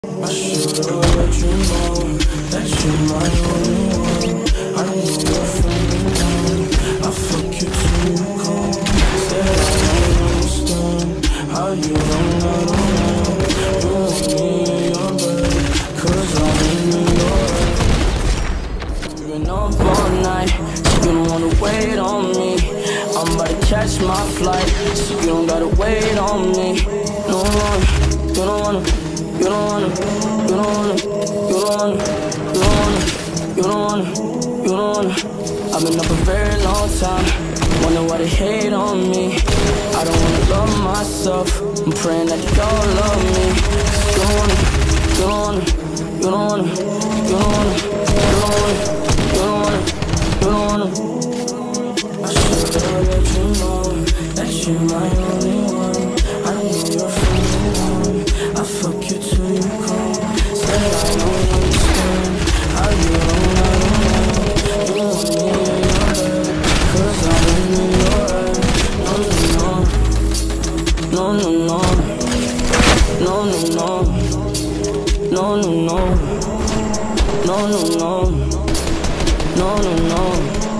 I should've let you know that you're my only one. I know you're from me now. I fuck you till you come. Said I don't understand how you don't know. You want me in your bed, 'cause I'm in your head. You've been up all night, so you don't wanna wait on me. I'm about to catch my flight, so you don't gotta wait on me. No, you don't wanna. You don't wanna, you don't wanna, you don't wanna, you don't wanna, you don't wanna, you don't wanna. I've been up a very long time, wonder why they hate on me. I don't wanna love myself, I'm praying that you don't love me. You don't wanna, you don't wanna, you don't wanna, you don't wanna, you don't wanna, you don't wanna, you don't wanna. I should've let you know that you're my only one. I know you're from me one. I fuck you till you come. Said I don't understand how you don't know. You want me in your bed, 'cause I'm in your head. No, no, no, no, no, no, no, no, no, no, no, no, no, no, no, no.